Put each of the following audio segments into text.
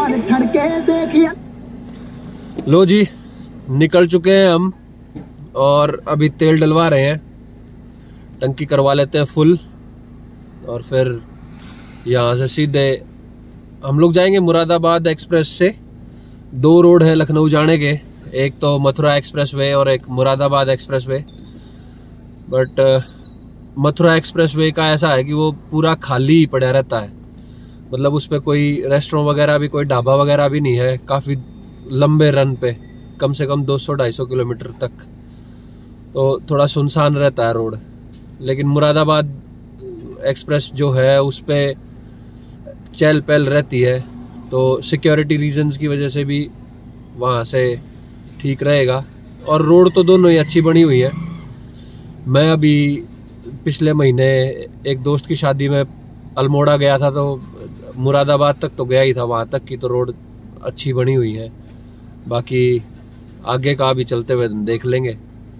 लो जी, निकल चुके हैं हम और अभी तेल डलवा रहे हैं। टंकी करवा लेते हैं फुल और फिर यहाँ से सीधे हम लोग जाएंगे मुरादाबाद एक्सप्रेस से। 2 रोड है लखनऊ जाने के, एक तो मथुरा एक्सप्रेस वे और एक Moradabad expressway. But Mathura expressway का ऐसा है कि वो पूरा खाली ही पड़ा रहता है, मतलब उस पर कोई रेस्टोरेंट वगैरह भी, कोई ढाबा वगैरह भी नहीं है। काफ़ी लंबे रन पे, कम से कम 200-250 किलोमीटर तक, तो थोड़ा सुनसान रहता है रोड। लेकिन मुरादाबाद एक्सप्रेस जो है उस पर चहल पहल रहती है, तो सिक्योरिटी रीजंस की वजह से भी वहाँ से ठीक रहेगा। और रोड तो दोनों ही अच्छी बनी हुई है। मैं अभी पिछले महीने एक दोस्त की शादी में अल्मोड़ा गया था, तो मुरादाबाद तक तो गया ही था, वहाँ तक की तो रोड अच्छी बनी हुई है। बाकी आगे का भी चलते हुए देख लेंगे।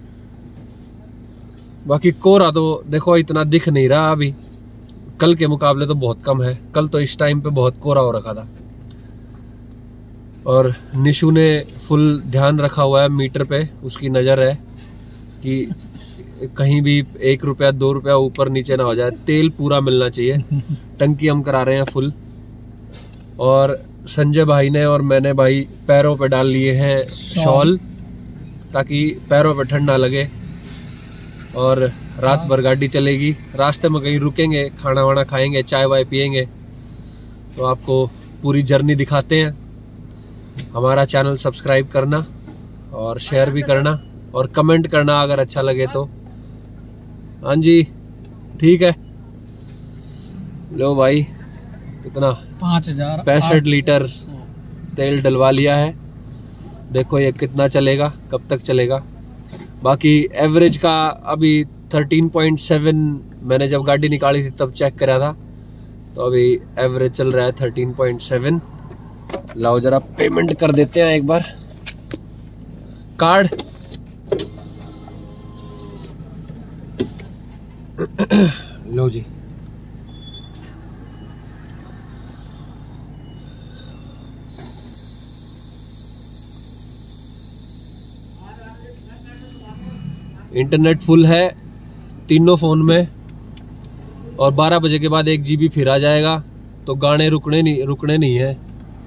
बाकी कोहरा तो देखो इतना दिख नहीं रहा अभी, कल के मुकाबले तो बहुत कम है। कल तो इस टाइम पे बहुत कोहरा हो रखा था। और निशु ने फुल ध्यान रखा हुआ है मीटर पे, उसकी नज़र है कि कहीं भी 1 रुपया 2 रुपया ऊपर नीचे ना हो जाए। तेल पूरा मिलना चाहिए। टंकी हम करा रहे हैं फुल। और संजय भाई ने और मैंने भाई पैरों पे डाल लिए हैं शॉल, ताकि पैरों पे ठंड ना लगे। और रात भर गाड़ी चलेगी, रास्ते में कहीं रुकेंगे, खाना वाना खाएंगे, चाय वाय पियेंगे, तो आपको पूरी जर्नी दिखाते हैं। हमारा चैनल सब्सक्राइब करना और शेयर भी करना और कमेंट करना अगर अच्छा लगे तो। हाँ जी, ठीक है। लो भाई, कितना 65 लीटर तेल डलवा लिया है। देखो ये कितना चलेगा, कब तक चलेगा। बाकी एवरेज का अभी 13.7 मैंने जब गाड़ी निकाली थी तब चेक करा था, तो अभी एवरेज चल रहा है 13.7। लाओ जरा पेमेंट कर देते हैं एक बार। कार्ड लो जी। इंटरनेट फुल है तीनों फोन में, और 12 बजे के बाद 1 GB फिर आ जाएगा, तो गाने रुकने नहीं है।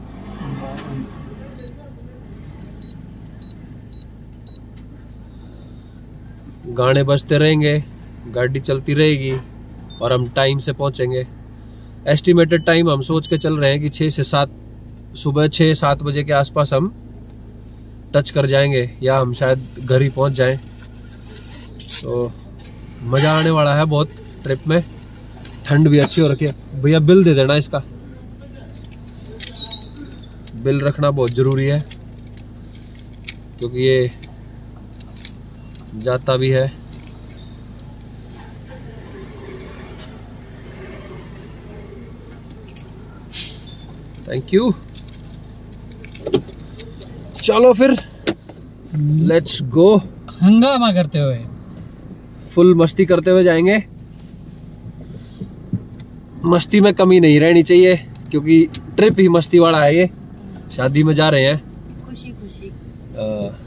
गाने बजते रहेंगे, गाड़ी चलती रहेगी और हम टाइम से पहुंचेंगे। एस्टिमेटेड टाइम हम सोच के चल रहे हैं कि 6 से 7, सुबह 6-7 बजे के आसपास हम टच कर जाएंगे, या हम शायद घर ही पहुंच जाएं। तो मज़ा आने वाला है बहुत ट्रिप में। ठंड भी अच्छी हो रखी है। भैया बिल दे देना इसका, बिल रखना बहुत ज़रूरी है क्योंकि ये जाता भी है। Thank you. चलो फिर लेट्स गो। हंगामा करते हुए, फुल मस्ती करते हुए जाएंगे। मस्ती में कमी नहीं रहनी चाहिए क्योंकि ट्रिप ही मस्ती वाला है। ये शादी में जा रहे हैं, खुशी खुशी।